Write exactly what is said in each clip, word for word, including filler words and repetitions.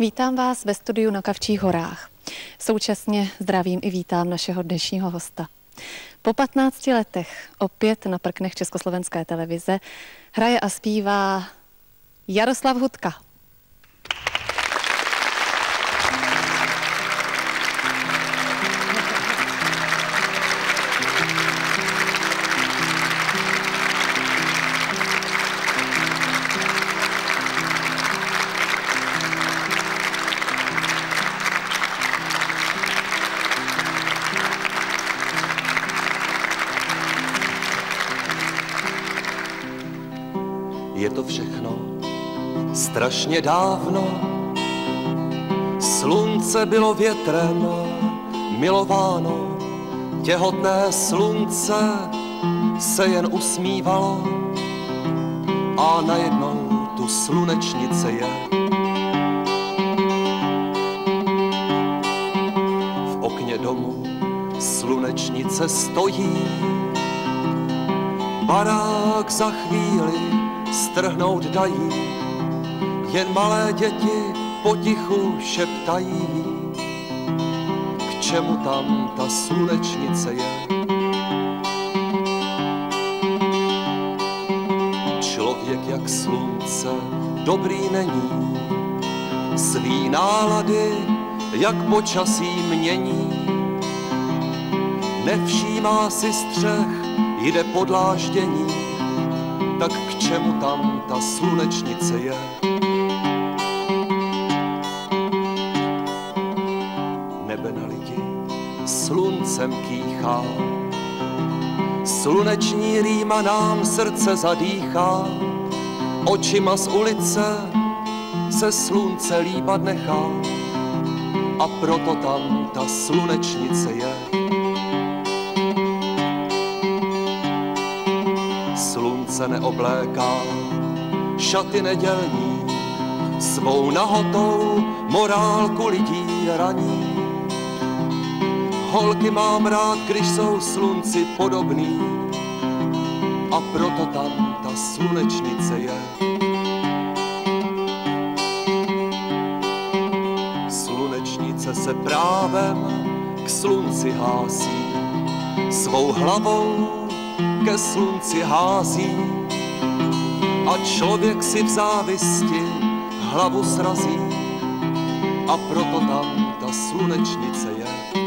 Vítám vás ve studiu na Kavčích horách. Současně zdravím i vítám našeho dnešního hosta. Po patnácti letech opět na prknech Československé televize hraje a zpívá Jaroslav Hudka. Je to všechno strašně dávno, slunce bylo větrem milováno, těhotné slunce se jen usmívalo a najednou tu slunečnice je. V okně domu slunečnice stojí, barák za chvíli strhnout dají, jen malé děti potichu šeptají, k čemu tam ta slunečnice je. Člověk jak slunce dobrý není, svý nálady jak počasí mění, nevšímá si střech, jde po dláždění, tak k čemu tam ta slunečnice je? Nebe na lidi sluncem kýchá, sluneční rýma nám srdce zadýchá, očima z ulice se slunce líbat nechá a proto tam ta slunečnice je. Slunce neobléká šaty nedělní, svou nahotou morálku lidí raní. Holky mám rád, když jsou slunci podobný a proto tam ta slunečnice je. Slunečnice se právem k slunci hlásí, svou hlavou ke slunci hází a člověk si v závisti hlavu srazí a proto tam ta slunečnice je.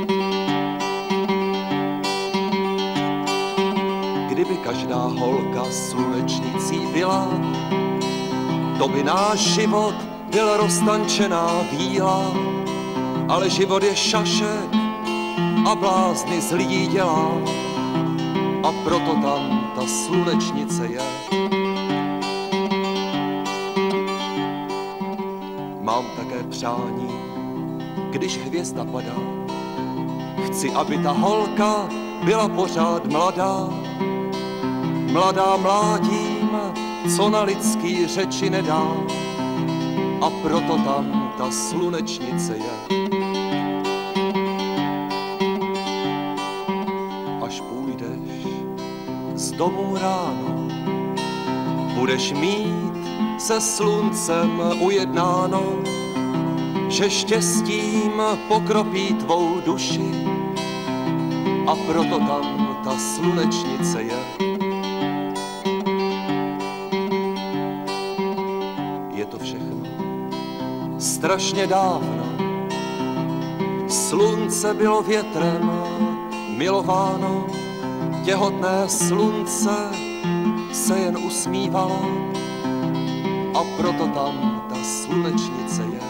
Kdyby každá holka slunečnicí byla, to by náš život byl roztančená víla, ale život je šašek a blázny z lidí dělá a proto tam ta slunečnice je. Mám také přání, když hvězda padá, chci, aby ta holka byla pořád mladá, mladá mládím, co na lidský řeči nedá a proto tam ta slunečnice je. Až půjdeš z domu ráno, budeš mít se sluncem ujednáno, že štěstím pokropí tvou duši a proto tam ta slunečnice je. Je to všechno strašně dávno, slunce bylo větrem milováno, těhotné slunce se jen usmívalo a proto tam ta slunečnice je.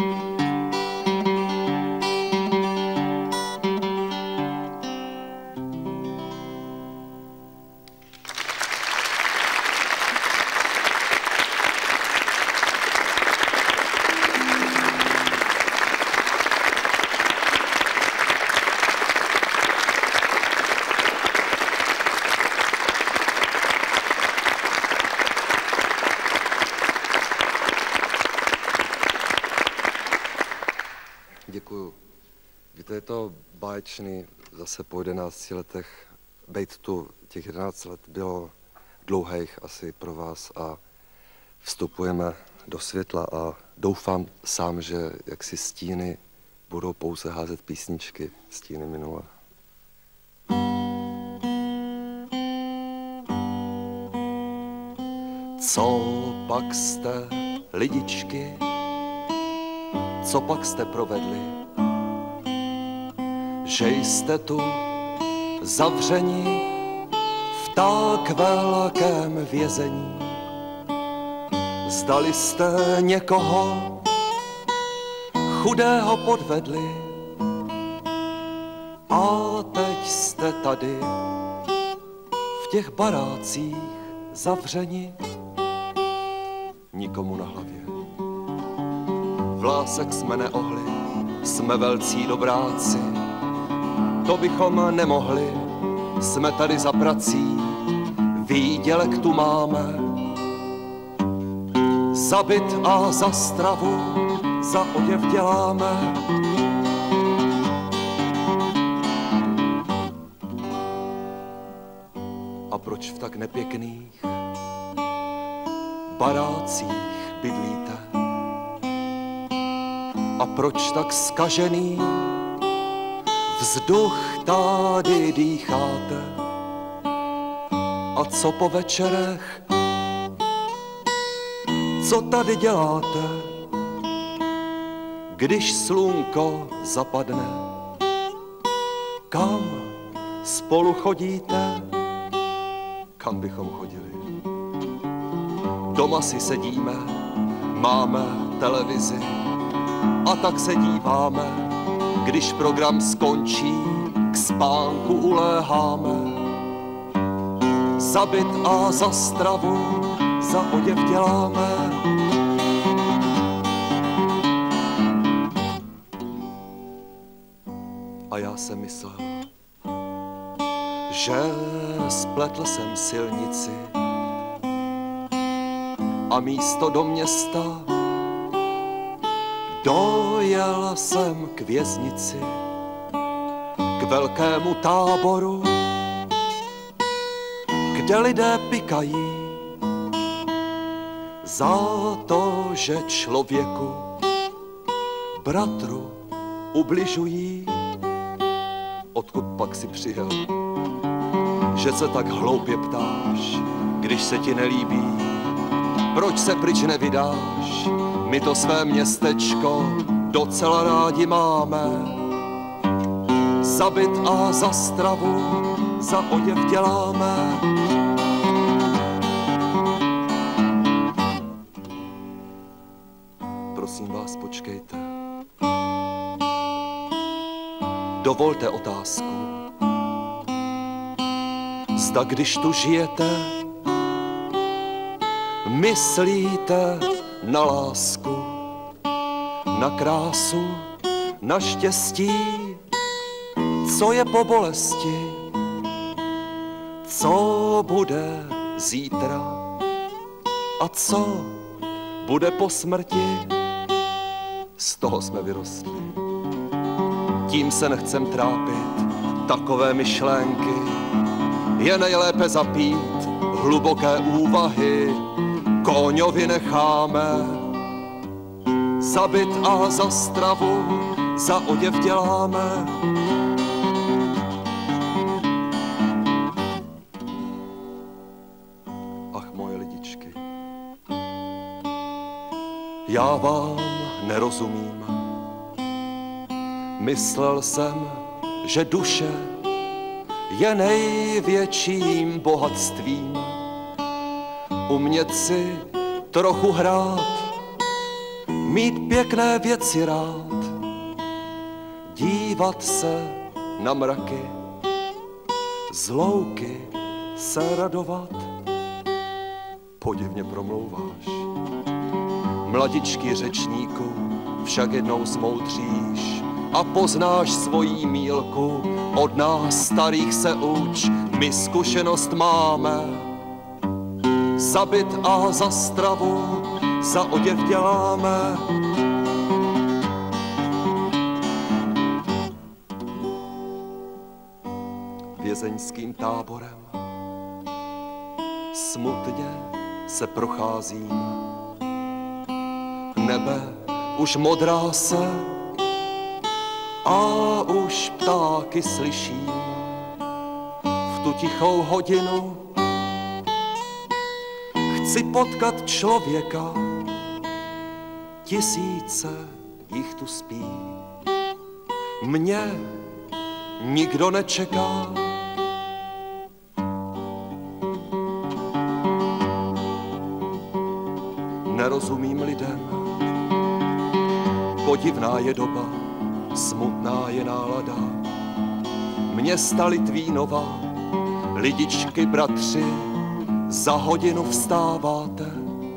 Děkuju. Víte, je to báječný, zase po jedenácti letech, bejt tu těch jedenáct let bylo dlouhých asi pro vás a vstupujeme do světla a doufám sám, že jaksi stíny budou pouze házet písničky, stíny minulé. Co pak jste, lidičky, co pak jste provedli, že jste tu zavřeni v tak velkém vězení? Zdali jste někoho chudého podvedli a teď jste tady v těch barácích zavřeni, nikomu na hlavě. Vlásek jsme neohli, jsme velcí dobráci, to bychom nemohli, jsme tady za prací, výdělek tu máme, za byt a za stravu, za oděv děláme. A proč v tak nepěkných barácích bydlíte? A proč tak zkažený vzduch tady dýcháte? A co po večerech, co tady děláte, když slunko zapadne? Kam spolu chodíte? Kam bychom chodili? Doma si sedíme, máme televizi a tak se díváme, když program skončí, k spánku uléháme. Za byt a za stravu, za oděv děláme. A já jsem myslel, že spletl jsem silnici a místo do města dojel jsem k věznici, k velkému táboru, kde lidé pikají za to, že člověku, bratru, ubližují. Odkud pak si přijel, že se tak hloupě ptáš, když se ti nelíbí? Proč se pryč nevydáš? My to své městečko docela rádi máme. Za byt a za stravu, za oděv děláme. Prosím vás, počkejte. Dovolte otázku. Zda když tu žijete, myslíte na lásku, na krásu, na štěstí, co je po bolesti, co bude zítra a co bude po smrti. Z toho jsme vyrostli. Tím se nechcem trápit, takové myšlenky je nejlépe zapít, hluboké úvahy Kóňovi necháme. Za byt a za stravu, za oděv děláme. Ach, moje lidičky, já vám nerozumím. Myslel jsem, že duše je největším bohatstvím. Umět si trochu hrát, mít pěkné věci rád, dívat se na mraky, z louky se radovat. Podivně promlouváš, mladičky řečníku, však jednou zmoudříš a poznáš svojí mílku. Od nás starých se uč, my zkušenost máme. Za byt a za stravu, za oděv děláme. Vězeňským táborem smutně se procházím. nebe už modrá se a už ptáky slyším v tu tichou hodinu. Chci potkat člověka, tisíce jich tu spí. Mě nikdo nečeká. Nerozumím lidem, podivná je doba, smutná je nálada. Města Litvínova, lidičky bratři, za hodinu vstáváte.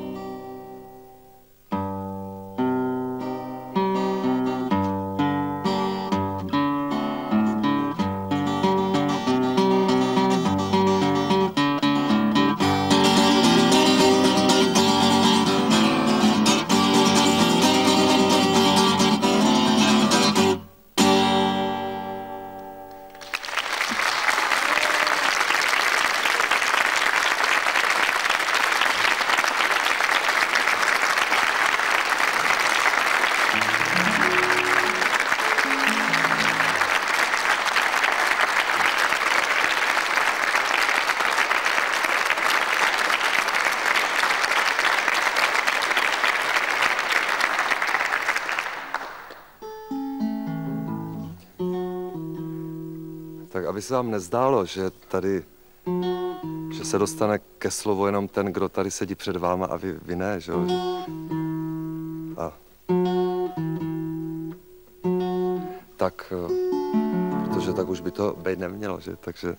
Tak aby se vám nezdálo, že tady, že se dostane ke slovu jenom ten, kdo tady sedí před váma a vy, vy ne, že jo? A tak, protože tak už by to být nemělo, že? Takže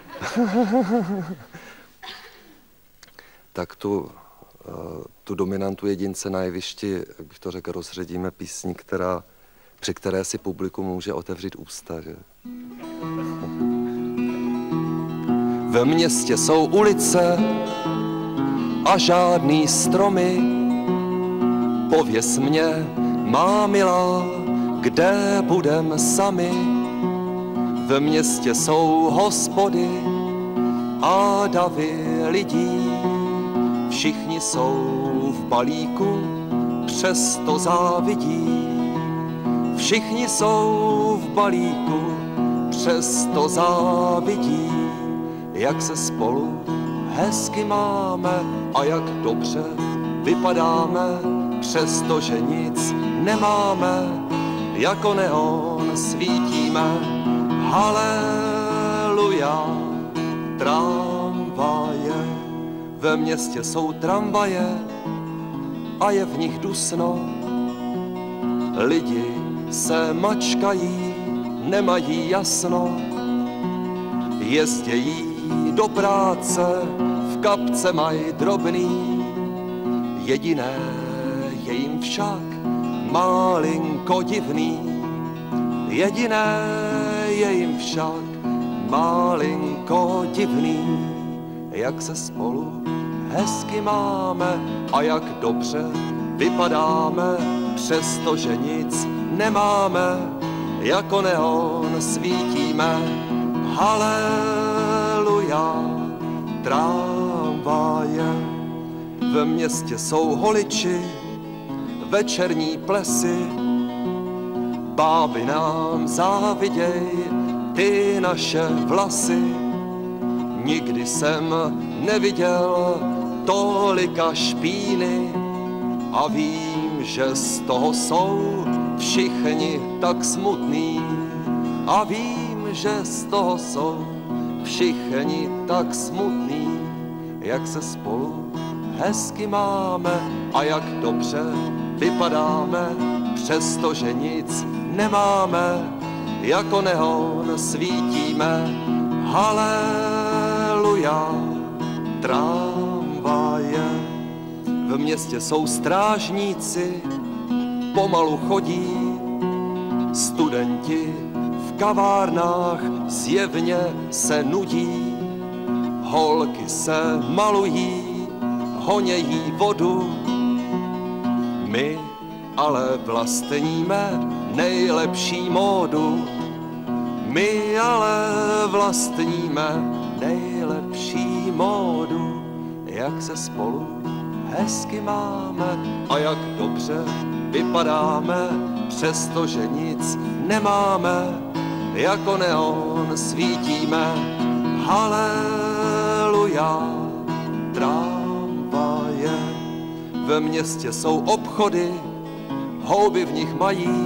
tak tu, tu dominantu jedince na jevišti, jak bych to řekl, rozředíme písní, která, při které si publikum může otevřít ústa, že? Ve městě jsou ulice a žádný stromy. Pověz mě, má milá, kde budem sami. Ve městě jsou hospody a davy lidí. Všichni jsou v balíku, přesto závidí. Všichni jsou v balíku, přesto závidí. Jak se spolu hezky máme a jak dobře vypadáme, přestože nic nemáme, jako neon svítíme. Haleluja, tramvaje, ve městě jsou tramvaje a je v nich dusno. Lidi se mačkají, nemají jasno, jezdějí do práce, v kapce mají drobný. Jediné je jim však malinko divný. Jediné je jim však malinko divný. Jak se spolu hezky máme a jak dobře vypadáme, přestože nic nemáme, jako neon svítíme. Haleluja, tramvaje, ve městě jsou holiči, večerní plesy. Báby nám záviděj ty naše vlasy. Nikdy jsem neviděl tolika špíny a vím, že z toho jsou všichni tak smutný. A vím, že z toho jsou všichni tak smutný. Jak se spolu hezky máme a jak dobře vypadáme, přestože nic nemáme, jako neon svítíme. Haleluja, tramvaje, v městě jsou strážníci, pomalu chodí. Studenti v kavárnách zjevně se nudí. Holky se malují, honějí vodu. My ale vlastníme nejlepší módu. My ale vlastníme nejlepší módu. Jak se spolu hezky máme a jak dobře vypadáme, přestože nic nemáme, jako neon svítíme, haleluja, tramvaje. Ve městě jsou obchody, houby v nich mají,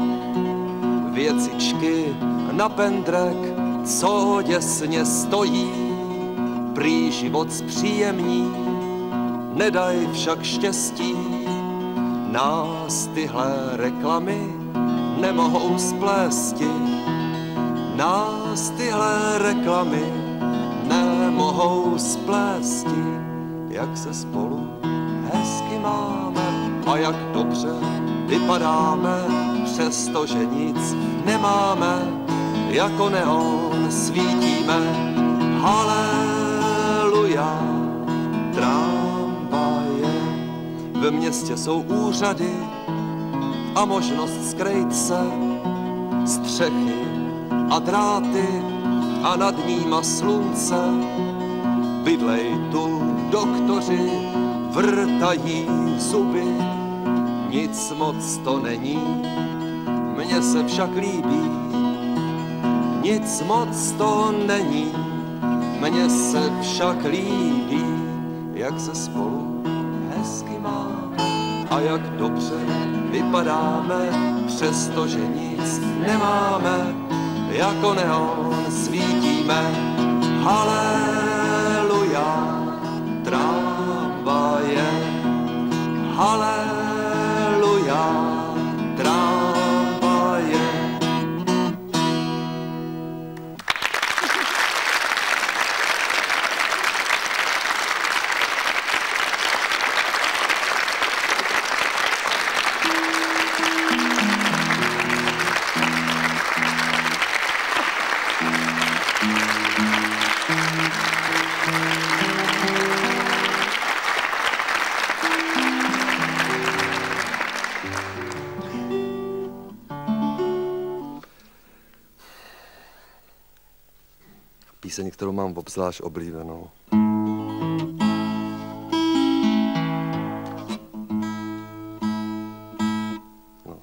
věcičky na pendrek, co děsně stojí, prý život zpříjemní, nedaj však štěstí. Nás tyhle reklamy nemohou splésti, nás tyhle reklamy nemohou splésti, jak se spolu hezky máme a jak dobře vypadáme, přestože nic nemáme, jako neon svítíme, haleluja, tramvaje. Ve městě jsou úřady a možnost skrýt se, střechy a dráty a nad níma slunce. Bydlej tu doktoři, vrtají zuby, nic moc to není, mně se však líbí. Nic moc to není, mně se však líbí, jak se spolu hezky máme a jak dobře vypadáme, přestože nic nemáme, jako neon svítíme, haleluja, tramvaje, haleluja, tramvaje. Píseň, kterou mám obzvlášť oblíbenou. No.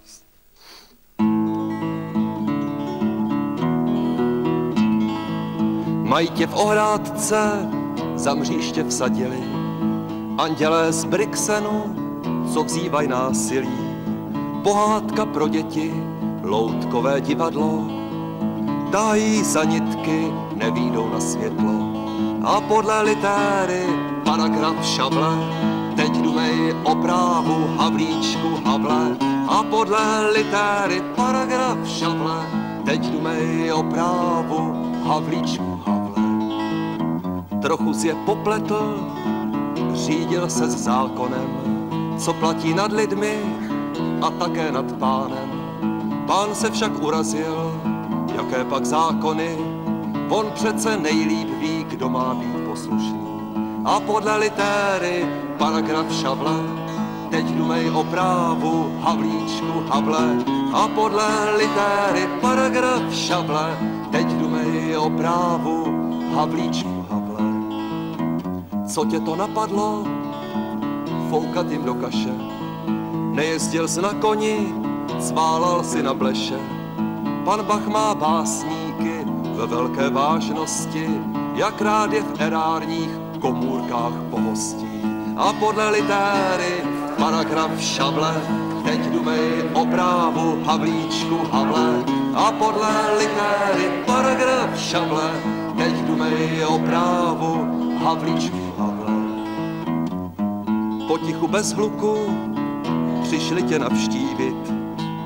Mají tě v ohrádce, za mříště vsadili, andělé z Brixenu, co vzývaj násilí, pohádka pro děti, loutkové divadlo, tají za nitky, nevídou na světlo. A podle litéry paragraf šable, teď dumej o právu Havlíčku Havle. A podle litéry paragraf šable, teď dumej o právu Havlíčku Havle. Trochu si je popletl, řídil se s zákonem, co platí nad lidmi a také nad pánem. Pán se však urazil, jaké pak zákony, on přece nejlíp ví, kdo má být poslušný. A podle litéry paragraf šable, teď dumej o právu Havlíčku Havle. A podle litéry paragraf šable, teď dumej o právu Havlíčku Havle. Co tě to napadlo? Foukat jim do kaše. Nejezdil jsi na koni, cválal si na bleše. Pan Bach má básníky ve velké vážnosti, jak rád je v erárních komůrkách pohostí. A podle litéry paragraf šable, teď dumej o právu Havlíčku Havle. A podle litéry paragraf šable, teď dumej o právu Havlíčku Havle. Potichu bez hluku přišli tě navštívit,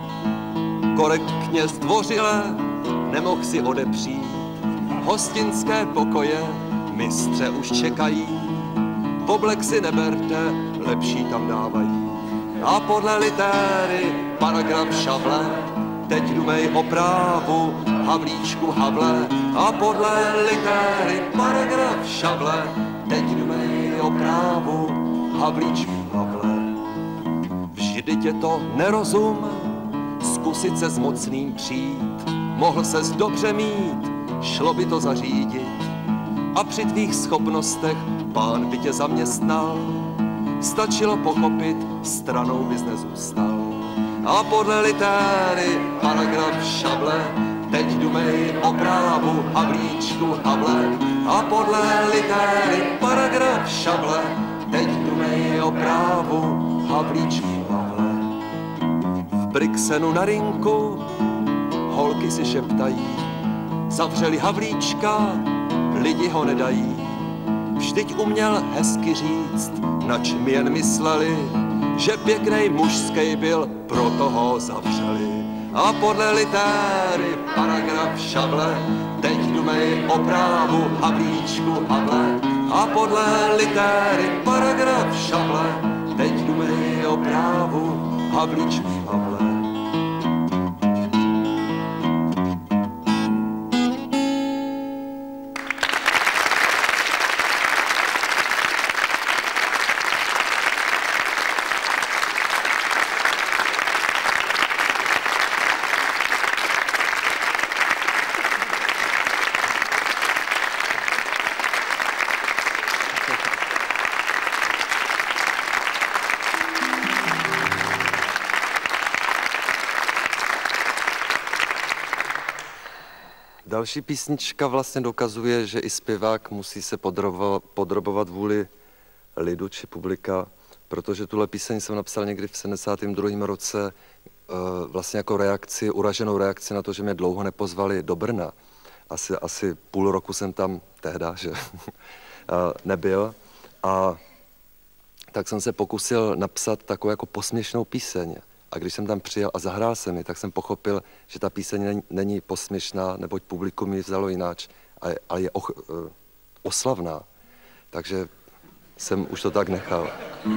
korektně zdvořile nemohl si odepřít. Hostinské pokoje mistře už čekají, oblek si neberte, lepší tam dávají. A podle litéry paragraf šable, teď dumej o právu Havlíčku Havle. A podle litéry paragraf šable, teď dumej o právu Havlíčku Havle. Vždyť je to nerozum, zkusit se s mocným přijít, mohl ses dobře mít, šlo by to zařídit. A při tvých schopnostech pán by tě zaměstnal, stačilo pochopit, stranou bys nezůstal. A podle litéry paragraf šable, teď dumej o právu Havlíčku Havle. A podle litéry paragraf šable, teď dumej o právu Havlíčku Havle. V Brixenu na rinku holky si šeptají, zavřeli Havlíčka, lidi ho nedají. Vždyť uměl hezky říct, nač mi jen mysleli, že pěknej mužskej byl, proto ho zavřeli. A podle litéry paragraf šable, teď dumej o právu Havlíčku Havle. A podle litéry paragraf šable, teď dumej o právu Havlíčku Havle. Další písnička vlastně dokazuje, že i zpěvák musí se podrobovat, podrobovat vůli lidu či publika, protože tuhle píseň jsem napsal někdy v sedmdesátém druhém roce vlastně jako reakci, uraženou reakci na to, že mě dlouho nepozvali do Brna. Asi, asi půl roku jsem tam tehda, že nebyl. A tak jsem se pokusil napsat takovou jako posměšnou píseň. A když jsem tam přijel a zahrál jsem ji, tak jsem pochopil, že ta píseň není, není posměšná, neboť publikum ji vzalo jináč, ale, ale je och, oslavná. Takže jsem už to tak nechal.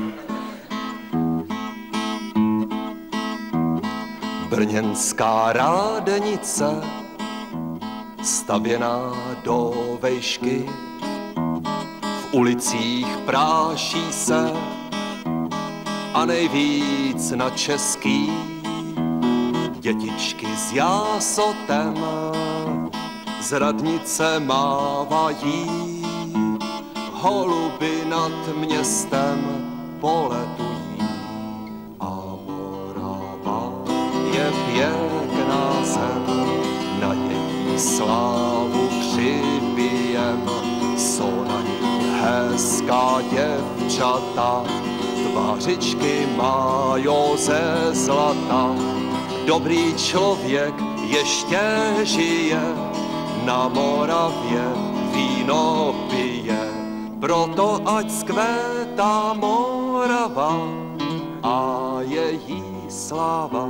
Brněnská rádenice, stavěná do vejšky, v ulicích práší se a nejvíc na český dětičky s jásotem z radnice mávají, holuby nad městem poletují. A Morava je pěkná zem, na její slávu přibijem, jsou na ní hezká děvčata, tvářičky majo ze zlata. Dobrý člověk ještě žije, na Moravě víno pije, proto ať zkvétá Morava a její sláva.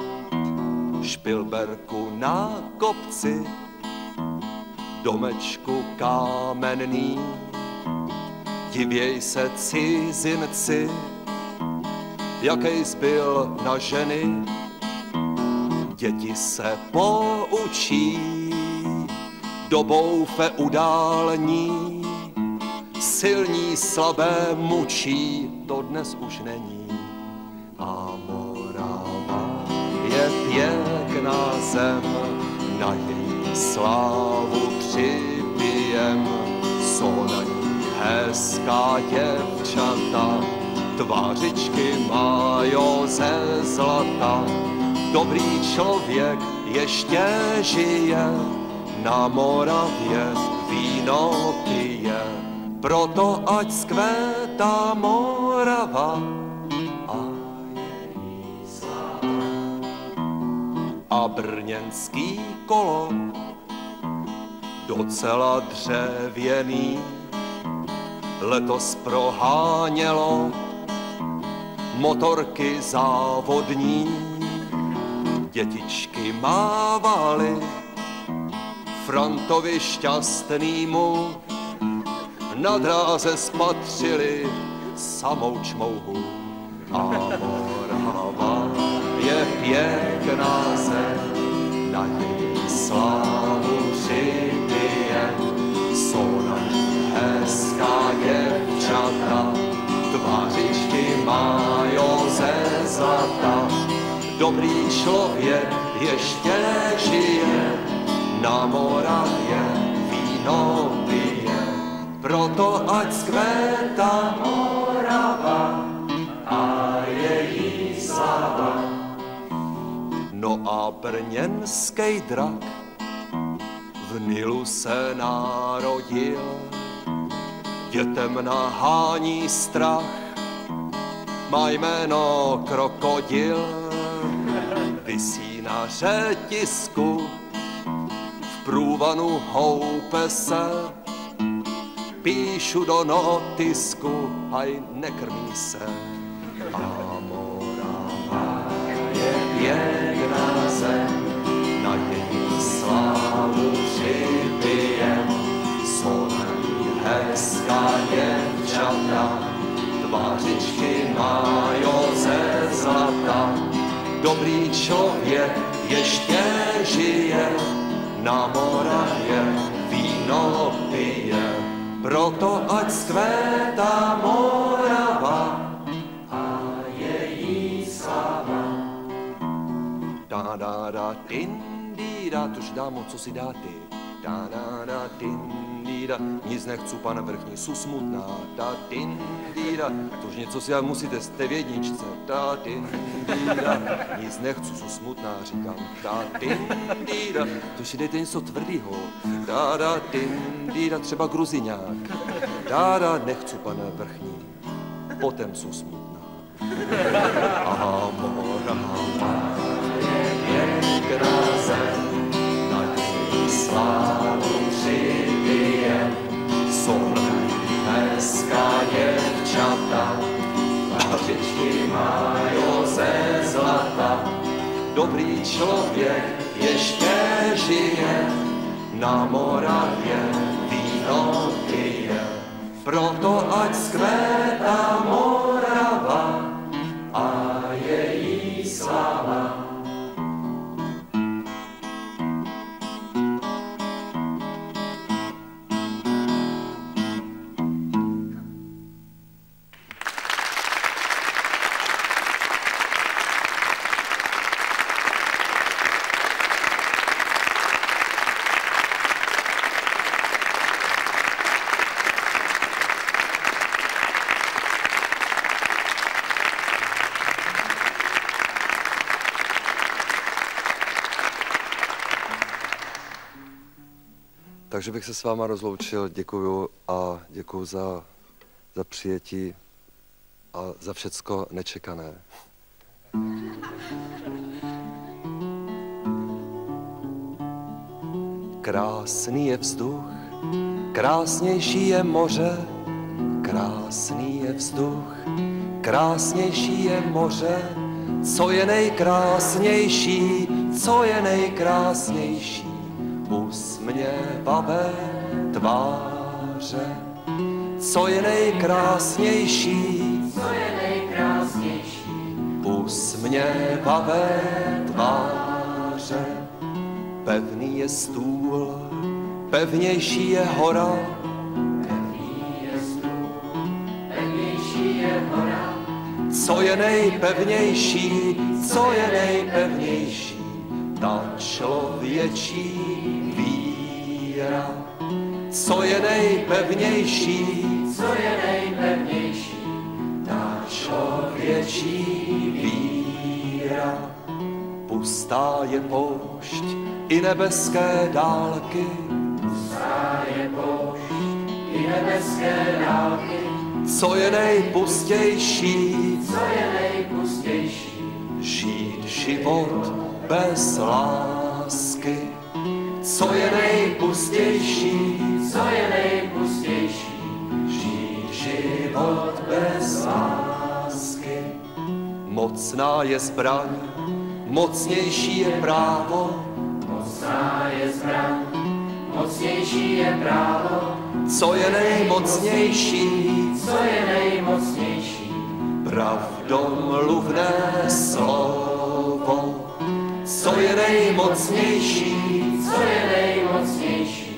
Špilberku na kopci, domečku kámenný, divěj se cizinci, jakej zbyl na ženy. Děti se poučí dobou fe událení, silní slabé mučí, to dnes už není. A Morava je pěkná zem, na její slávu přibijem, jsou na ní hezká děvčata, tvářičky majo ze zlata. Dobrý člověk ještě žije, na Moravě víno pije, proto ať zkvétá Morava a její sláva. A brněnský kolo, docela dřevěný, letos prohánělo motorky závodní. Dětičky mávaly Frantovi šťastnýmu, na dráze spatřili samou čmouhu. A Morava je pěkná zem, na její slávu přibijem, jsou na ní hezká děvčata, tvářičky majo ze zlata. Dobrý člověk ještě žije, na Moravě víno pije, proto ať zkvétá Morava a brněnský drak v Nilu se narodil. Dětem nahání strach, má jméno krokodil, visí na řetisku, v průvanu houpe se, píšu do notisku, haj nekrmí se. A Morava je pěkná zem, na její slávu připije, jsou na ní hezká děvčata, tvářičky majo ze zlata. Dobrý člověk ještě žije, na Moravě víno pije, proto ať zkvétá Morava a její sláva. Da da da din di da, tož dámo, co si dá ty. Da da da din di da, nic nechcu, pane vrchní, su smutná. Da din di da, tož něco si musíte, jste v jedničce. Da din di da, nic nechcu, su smutná, říkám. Da din di da, tož si dejte něco tvrdýho. Da da din di da, třeba gruziňák. Da da, nechcu, pane vrchní, potom su smutná. A Morava je pěkná zem, na její slávu přibije, jsou na ní hezká děvčata, tvářičky majo ze zlata. Dobrý člověk ještě žije, na Moravě víno pije, proto ať zkvétá Morava a její sláva. Takže bych se s váma rozloučil, děkuju a děkuju za, za přijetí a za všecko nečekané. Krásný je vzduch, krásnější je moře, krásný je vzduch, krásnější je moře, co je nejkrásnější, co je nejkrásnější. Usměvavé tváře, co je nejkrásnější, co je nejkrásnější. Usměvavé tváře, pevný je stůl, pevnější je hora, pevný je stůl, pevnější je hora. Co je nejpevnější, co je nejpevnější, ta člověčí víra. Co je nejpevnější, co je nejpevnější, ta člověčí víra. Pustá je poušť i nebeské dálky, pustá je poušť i nebeské dálky. Co je nejpustější, co je nejpustější, žít život bez lásky. Co je nejpustější, co je nejpustější, žít život bez lásky. Mocná je zbraň, mocnější je právo, mocná je zbraň, mocnější je právo. Co je nejmocnější, co je nejmocnější, pravdomluvné slovo. Co je nejmocnější, co je nejmocnější,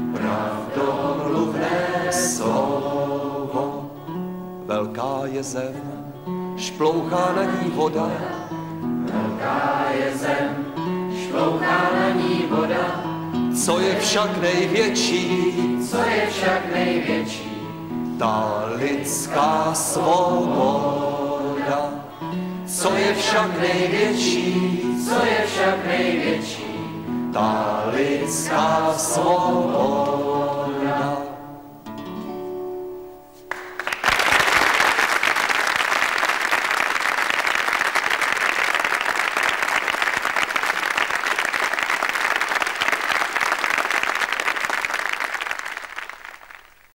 pravdomluvné slovo. Velká je zem, šplouchá na ní voda, velká je zem, šplouchá na ní voda. Co je však největší, co je však největší, ta lidská svoboda. Co je však největší, co je však největší, ta lidská svoboda.